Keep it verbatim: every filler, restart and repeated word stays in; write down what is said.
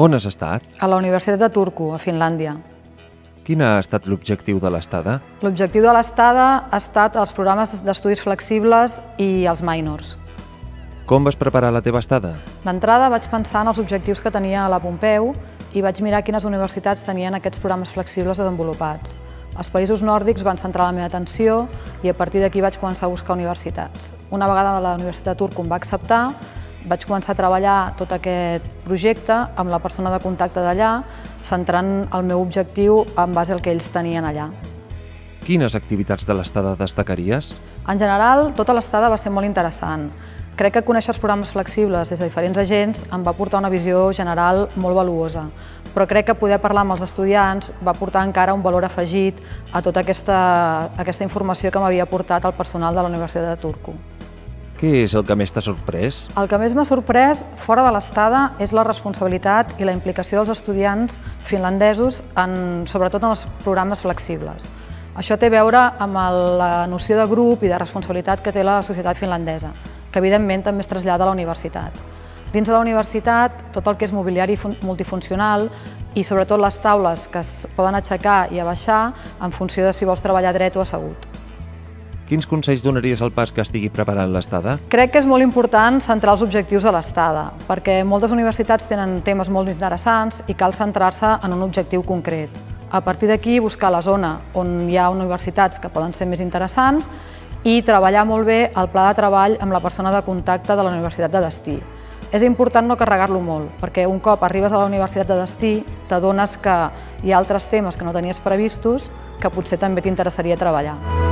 On has estat? A la Universitat de Turku, a Finlàndia. Quin ha estat l'objectiu de l'estada? L'objectiu de l'estada ha estat els programes d'estudis flexibles i els minors. Com vas preparar la teva estada? D'entrada vaig pensar en els objectius que tenia a la Pompeu i vaig mirar quines universitats tenien aquests programes flexibles desenvolupats. Els països nòrdics van centrar la meva atenció i a partir d'aquí vaig començar a buscar universitats. Una vegada la Universitat de Turku em va acceptar, vaig començar a treballar tot aquest projecte amb la persona de contacte d'allà, centrant el meu objectiu en base al que ells tenien allà. Quines activitats de l'estada destacaries? En general, tota l'estada va ser molt interessant. Crec que conèixer els programes flexibles des de diferents agents em va portar una visió general molt valuosa, però crec que poder parlar amb els estudiants va portar encara un valor afegit a tota aquesta, aquesta informació que m'havia portat el personal de la Universitat de Turku. Què és el que més t'ha sorprès? El que més m'ha sorprès, fora de l'estada, és la responsabilitat i la implicació dels estudiants finlandesos, en, sobretot en els programes flexibles. Això té a veure amb la noció de grup i de responsabilitat que té la societat finlandesa, que evidentment també es trasllada a la universitat. Dins de la universitat, tot el que és mobiliari multifuncional i sobretot les taules que es poden aixecar i abaixar en funció de si vols treballar dret o assegut. Quins consells donaries al pas que estigui preparant l'estada? Crec que és molt important centrar els objectius de l'estada, perquè moltes universitats tenen temes molt interessants i cal centrar-se en un objectiu concret. A partir d'aquí, buscar la zona on hi ha universitats que poden ser més interessants i treballar molt bé el pla de treball amb la persona de contacte de la universitat de destí. És important no carregar-lo molt, perquè un cop arribes a la universitat de destí t'adones que hi ha altres temes que no tenies previstos que potser també t'interessaria treballar.